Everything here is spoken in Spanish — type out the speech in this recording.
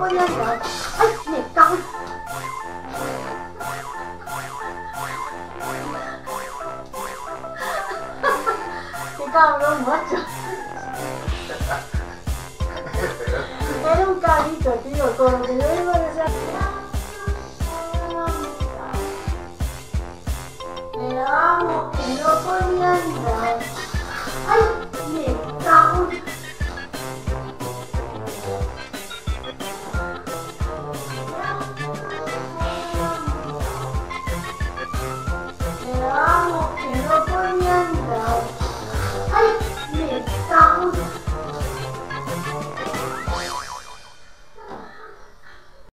podía entrar. ¡Ay, me cago! ¡Qué cabrón, macho! Era un carito, tío, con lo que yo iba a decir. Pero vamos, que no podía